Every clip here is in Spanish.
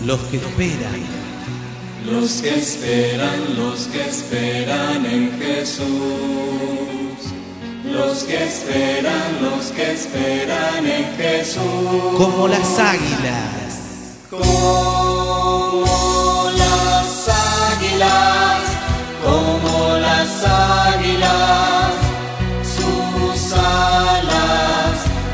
los que esperan. Los que esperan en Jesús. Los que esperan en Jesús. Como las águilas. Como las águilas. Como las águilas. Sus alas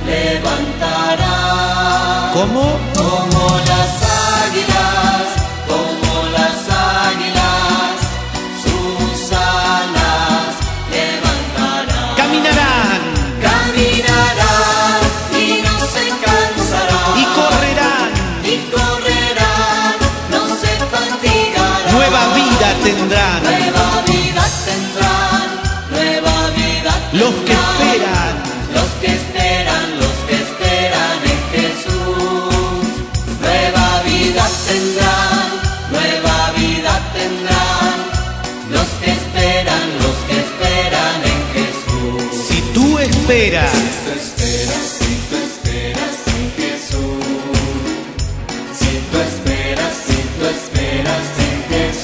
levantarán. ¿Cómo? Como las águilas. Como las águilas. Sus alas levantarán. Caminarán. Caminarán y no se cansarán. Y correrán. Y correrán, no se fatigarán. Nueva vida tendrán. Nueva vida tendrán. Nueva vida tendrán. Los que esperan. Los que esperan en Jesús. Nueva vida tendrán. Nueva vida tendrán. Los que esperan en Jesús. Si tú esperas. Si tú esperas en Jesús. Si tú esperas en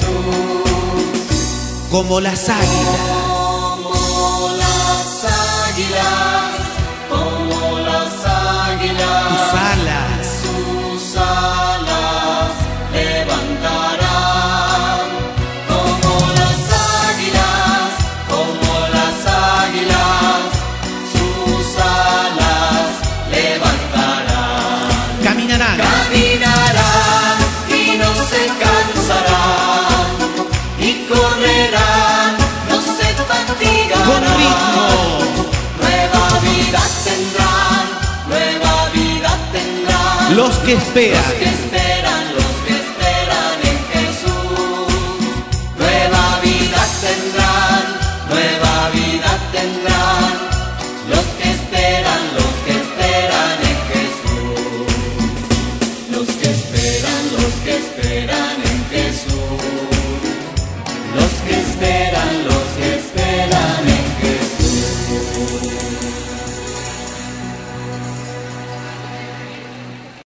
Jesús. Como las águilas. Como las águilas. Como las águilas. Tus alas. Sus alas levantarán. Como las águilas. Como las águilas. Sus alas levantarán. Caminarán. Caminarán y no se cansarán. Y correrán, no se fatigarán. Con ritmo. Nueva vida tendrán. Nueva vida tendrán. Los que esperan. Los que